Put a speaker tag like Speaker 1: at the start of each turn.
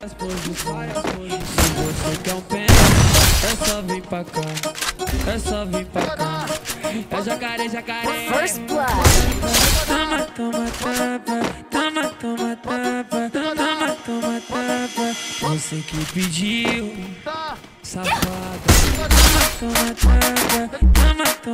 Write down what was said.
Speaker 1: Se você quer um pé, é só vir pra cá. É só vir pra cá. É jacaré, jacaré.
Speaker 2: First blood.
Speaker 1: Toma, toma, tapa. Toma, toma, tapa. Toma, toma, tapa. Você que pediu, safada. Toma, toma, tapa. Toma, toma.